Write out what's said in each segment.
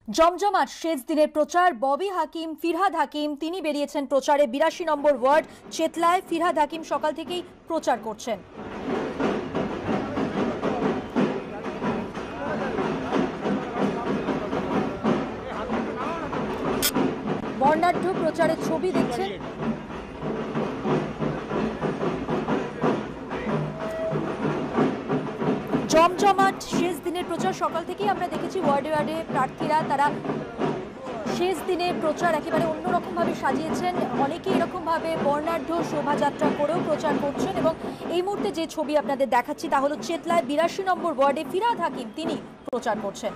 জমজমাট শেষ দিনের প্রচার। ববি হাকিম, ফিরহাদ হাকিম তিনি বেরিয়েছেন প্রচারে। ৮২ নম্বর ওয়ার্ড চেতলায় ফিরহাদ হাকিম সকাল থেকেই প্রচার করছেন। বর্ণাঢ্য প্রচারের ছবি দেখছেন। জমজমাট শেষ দিনের প্রচার সকাল থেকেই আমরা দেখেছি ওয়ার্ডে ওয়ার্ডে প্রার্থীরা তারা শেষ দিনে প্রচার একেবারে অন্যরকম ভাবে সাজিয়েছেন। অনেকে এরকম ভাবে বর্ণাঢ্য শোভাযাত্রা করেও প্রচার করছেন এবং এই মুহূর্তে যে ছবি আপনাদের দেখাচ্ছি তা হলো চেতলায় ৮২ নম্বর ওয়ার্ডে ফিরহাদ হাকিম তিনি প্রচার করছেন।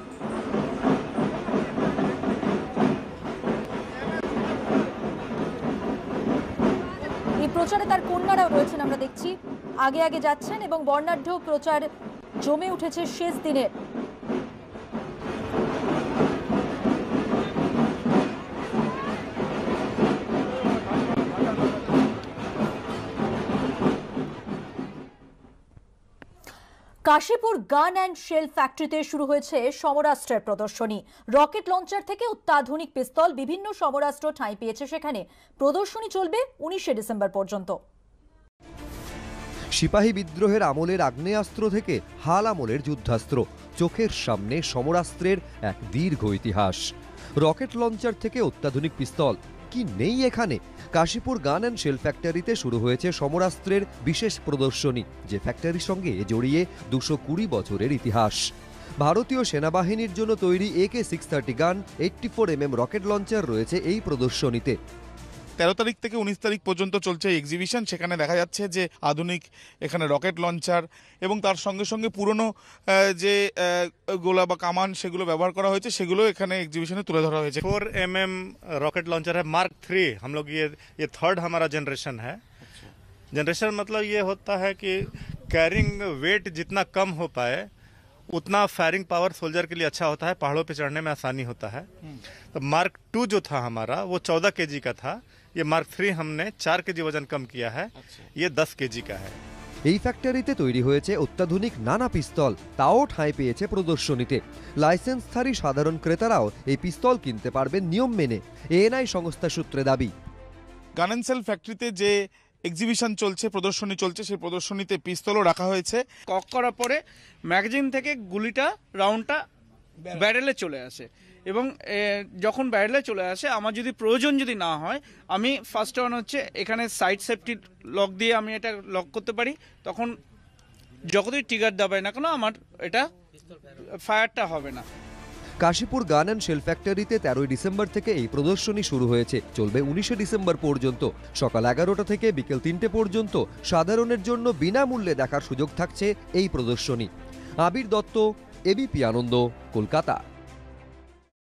এই প্রচারে তার কন্যারাও রয়েছেন, আমরা দেখছি আগে আগে যাচ্ছেন এবং বর্ণাঢ্য প্রচার জমে উঠেছে শেষ দিনের। কাশীপুর গান অ্যান্ড শেল ফ্যাক্টরিতে শুরু হয়েছে সমরাস্ত্রের প্রদর্শনী। রকেট লঞ্চার থেকে অত্যাধুনিক পিস্তল, বিভিন্ন সমরাস্ত্র ঠাঁই পেয়েছে সেখানে। প্রদর্শনী চলবে ১৯শে ডিসেম্বর পর্যন্ত। সিপাহী বিদ্রোহের আমলের আগ্নেয়াস্ত্র থেকে হাল আমলের যুদ্ধাস্ত্র, চোখের সামনে সমরাস্ত্রের এক দীর্ঘ ইতিহাস। রকেট লঞ্চার থেকে অত্যাধুনিক পিস্তল কি নেই এখানে? কাশীপুর গান অ্যান্ড শেল ফ্যাক্টরিতে শুরু হয়েছে সমরাস্ত্রের বিশেষ প্রদর্শনী, যে ফ্যাক্টরির সঙ্গে জড়িয়ে ২২০ বছরের ইতিহাস। ভারতীয় সেনাবাহিনীর জন্য তৈরি AK-630 গান, 84mm রকেট লঞ্চার রয়েছে এই প্রদর্শনীতে। ১৩ তারিখ থেকে ১৯ তারিখ পর্যন্ত চলছে এক্সিবিশন। সেখানে দেখা যাচ্ছে যে আধুনিক এখানে রকেট লঞ্চার এবং তার সঙ্গে সঙ্গে পুরনো যে গোলা বা কামান সেগুলো ব্যবহার করা হয়েছে সেগুলো এখানে এক্সিবিশনে তুলে ধরা হয়েছে। 4mm रॉकेट लॉन्चर है मार्क 3। हम लोग ये थर्ड हमारा जनरेशन है। जनरेशन मतलब ये होता है कि कैरिंग वेट जितना कम हो पाए उतना फायरिंग पावर सोल्जर के लिए अच्छा होता है, पहाड़ों पे चढ़ने में आसानी होता है। तो मार्क 2 जो था हमारा वो 14 kg का था। ये मार्क 3 हमने 4 kg वजन कम किया है। ये 10 kg का है। এই ফ্যাক্টরিতে তৈরি হয়েছে অত্যাধুনিক নানা পিস্তল, তাও ঠাঁই পেয়েছে প্রদর্শনীতে। লাইসেন্সধারী সাধারণ ক্রেতারাও এই পিস্তল কিনতে পারবেন নিয়ম মেনে, ANI সংস্থা সূত্রে দাবি। গান অ্যান্ড শেল ফ্যাক্টরিতে যে এক্সিবিশন চলছে, প্রদর্শনী চলছে, সেই প্রদর্শনীতে পিস্তলও রাখা হয়েছে। কক করার পরে ম্যাগাজিন থেকে গুলিটা রাউন্ডটা ব্যারেলে চলে আসে এবং যখন ব্যারেলে চলে আসে আমার যদি প্রয়োজন যদি না হয় আমি ফার্স্ট ওয়ান হচ্ছে এখানে সাইড সেফটি লক দিয়ে আমি এটা লক করতে পারি। তখন যতই ট্রিগার দাবাই না কেন আমার এটা ফায়ারটা হবে না। কাশীপুর গান অ্যান্ড শেল ফ্যাক্টরিতে ১৩ই ডিসেম্বর থেকে এই প্রদর্শনী শুরু হয়েছে, চলবে ১৯শে ডিসেম্বর পর্যন্ত। সকাল ১১টা থেকে বিকেল ৩টে পর্যন্ত সাধারণের জন্য বিনামূল্যে দেখার সুযোগ থাকছে এই প্রদর্শনী। আবির দত্ত, ABP আনন্দ, কলকাতা।